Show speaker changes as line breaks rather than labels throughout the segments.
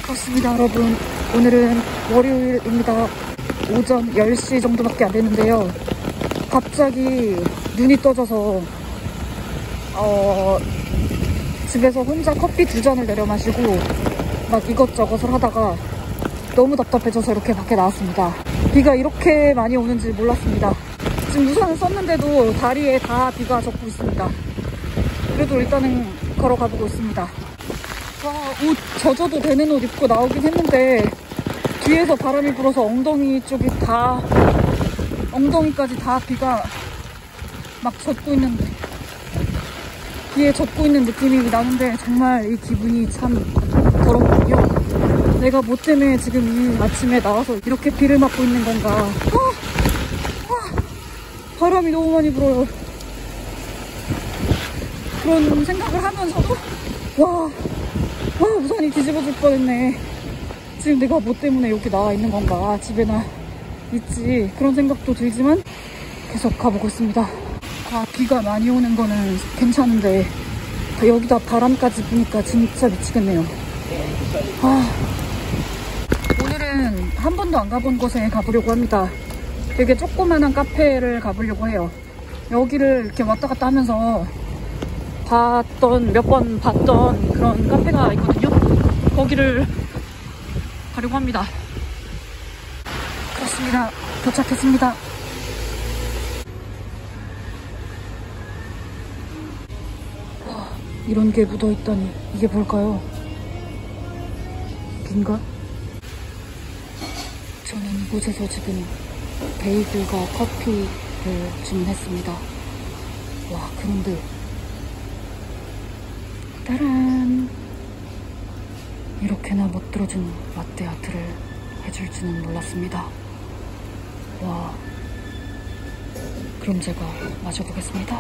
그렇습니다, 여러분. 오늘은 월요일입니다. 오전 10시 정도밖에 안 됐는데요. 갑자기 눈이 떠져서 집에서 혼자 커피 2잔을 내려 마시고 막 이것저것을 하다가 너무 답답해져서 이렇게 밖에 나왔습니다. 비가 이렇게 많이 오는지 몰랐습니다. 지금 우산을 썼는데도 다리에 다 비가 젖고 있습니다. 그래도 일단은 걸어가 보고 있습니다. 와, 옷 젖어도 되는 옷 입고 나오긴 했는데 뒤에서 바람이 불어서 엉덩이 쪽이 다, 엉덩이까지 다 비가 막 젖고 있는데, 비에 젖고 있는 느낌이 나는데 정말 이 기분이 참 더럽군요. 내가 뭐 때문에 지금 이 아침에 나와서 이렇게 비를 맞고 있는 건가. 바람이 너무 많이 불어요. 그런 생각을 하면서도 와, 우산이 뒤집어질 뻔했네. 지금 내가 뭐 때문에 여기 나와 있는 건가, 집에나 있지, 그런 생각도 들지만 계속 가보고 있습니다. 비가 많이 오는 거는 괜찮은데 여기다 바람까지 부니까 진짜 미치겠네요. 오늘은 한 번도 안 가본 곳에 가보려고 합니다. 되게 조그만한 카페를 가보려고 해요. 여기를 이렇게 왔다 갔다 하면서 몇 번 봤던 그런 카페가 있거든요. 거기를 가려고 합니다. 그렇습니다. 도착했습니다. 이런 게 묻어있다니, 이게 뭘까요? 빈가? 저는 이곳에서 지금 베이글과 커피를 주문했습니다. 와, 그런데 따란, 이렇게나 멋들어진 라떼아트를 해줄 줄은 몰랐습니다. 와, 그럼 제가 마셔보겠습니다.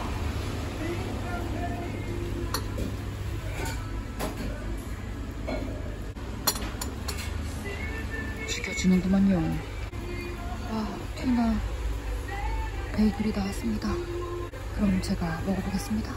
죽여주는구만요. 와, 피나 베이글이 나왔습니다. 그럼 제가 먹어보겠습니다.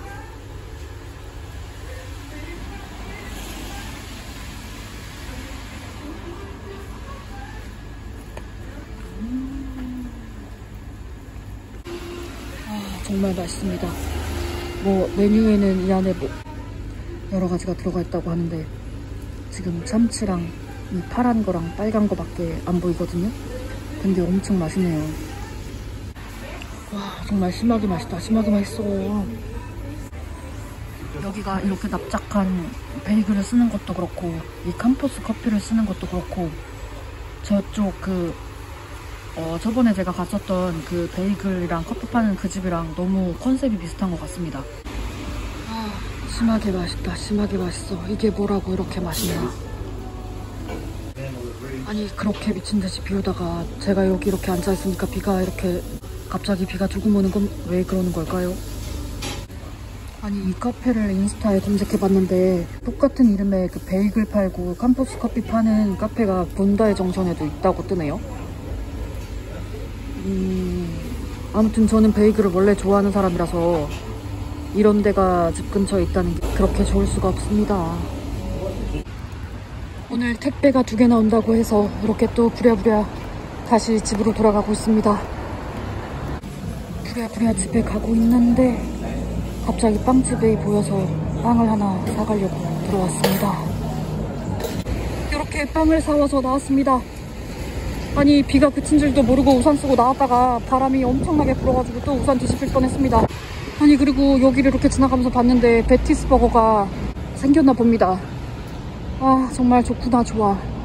정말 맛있습니다. 메뉴에는 이 안에 여러 가지가 들어가 있다고 하는데 지금 참치랑 이 파란 거랑 빨간 거밖에 안 보이거든요. 근데 엄청 맛있네요. 와, 정말 심하게 맛있다. 심하게 맛있어. 여기가 이렇게 납작한 베이글을 쓰는 것도 그렇고 이 캄포스 커피를 쓰는 것도 그렇고 저쪽 저번에 제가 갔었던 그 베이글이랑 커피 파는 그 집이랑 너무 컨셉이 비슷한 것 같습니다. 심하게 맛있다. 심하게 맛있어. 이게 뭐라고 이렇게 맛있나. 아니, 그렇게 미친듯이 비 오다가 제가 여기 이렇게 앉아있으니까 갑자기 비가 조금 오는 건 왜 그러는 걸까요? 아니, 이 카페를 인스타에 검색해봤는데 똑같은 이름의 그 베이글 팔고 캄포스 커피 파는 카페가 본다이 정선에도 있다고 뜨네요. 아무튼 저는 베이글을 원래 좋아하는 사람이라서 이런 데가 집 근처에 있다는 게 그렇게 좋을 수가 없습니다. 오늘 택배가 2개나 온다고 해서 이렇게 또 부랴부랴 다시 집으로 돌아가고 있습니다. 부랴부랴 집에 가고 있는데 갑자기 빵집이 보여서 빵을 하나 사가려고 들어왔습니다. 이렇게 빵을 사와서 나왔습니다. 아니, 비가 그친 줄도 모르고 우산 쓰고 나왔다가 바람이 엄청나게 불어가지고 또 우산 뒤집힐 뻔했습니다. 아니, 그리고 여기를 이렇게 지나가면서 봤는데 베티스 버거가 생겼나 봅니다. 아, 정말 좋구나, 좋아.